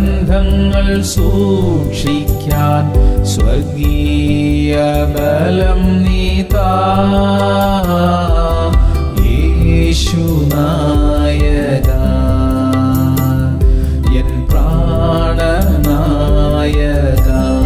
ബന്ധങ്ങൾ സൂക്ഷിക്കാൻ സ്വർഗീയ ബലം നീതാ. യേശുനായക എൻ പ്രാണനായക.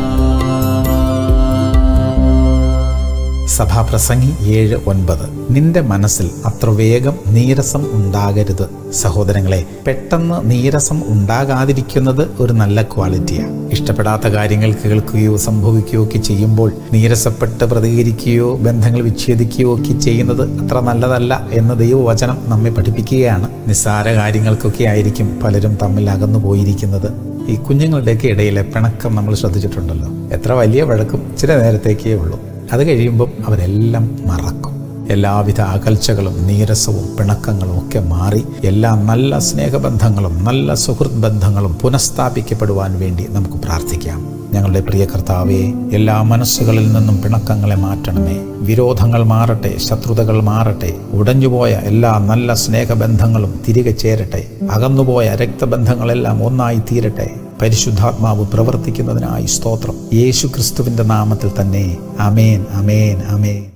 സഭാപ്രസംഗി 7:9. നിന്റെ മനസ്സിൽ അത്ര വേഗം നീരസം ഉണ്ടാകരുത്. സഹോദരങ്ങളെ, പെട്ടെന്ന് നീരസം ഉണ്ടാകാതിരിക്കുന്നത് ഒരു നല്ല ക്വാളിറ്റിയാണ്. ഇഷ്ടപ്പെടാത്ത കാര്യങ്ങൾ കേൾക്കുകയോ സംഭവിക്കുകയോ ഒക്കെ ചെയ്യുമ്പോൾ നീരസപ്പെട്ട് പ്രതികരിക്കുകയോ ബന്ധങ്ങൾ വിച്ഛേദിക്കുകയോ ഒക്കെ ചെയ്യുന്നത് അത്ര നല്ലതല്ല എന്ന് ദൈവവചനം നമ്മെ പഠിപ്പിക്കുകയാണ്. നിസ്സാര കാര്യങ്ങൾക്കൊക്കെ ആയിരിക്കും പലരും തമ്മിൽ അകന്നു പോയിരിക്കുന്നത്. ഈ കുഞ്ഞുങ്ങളുടെയൊക്കെ ഇടയിലെ പിണക്കം നമ്മൾ ശ്രദ്ധിച്ചിട്ടുണ്ടല്ലോ. എത്ര വലിയ വഴക്കും ചില നേരത്തേക്കേ ഉള്ളൂ. അത് കഴിയുമ്പം അവരെല്ലാം മറക്കും. എല്ലാവിധ അകൽച്ചകളും നീരസവും പിണക്കങ്ങളും ഒക്കെ മാറി എല്ലാ നല്ല സ്നേഹബന്ധങ്ങളും നല്ല സുഹൃത്ത് ബന്ധങ്ങളും പുനഃസ്ഥാപിക്കപ്പെടുവാൻ വേണ്ടി നമുക്ക് പ്രാർത്ഥിക്കാം. ഞങ്ങളുടെ പ്രിയ കർത്താവേ, എല്ലാ മനസ്സുകളിൽ നിന്നും പിണക്കങ്ങളെ മാറ്റണമേ. വിരോധങ്ങൾ മാറട്ടെ, ശത്രുതകൾ മാറട്ടെ. ഉടഞ്ഞുപോയ എല്ലാ നല്ല സ്നേഹബന്ധങ്ങളും തിരികെ ചേരട്ടെ. അകന്നുപോയ രക്തബന്ധങ്ങളെല്ലാം ഒന്നായി തീരട്ടെ. പരിശുദ്ധാത്മാവ് പ്രവർത്തിക്കുന്നതിനായി സ്തോത്രം. യേശു ക്രിസ്തുവിന്റെ നാമത്തിൽ തന്നെ. ആമേൻ, ആമേൻ, ആമേൻ.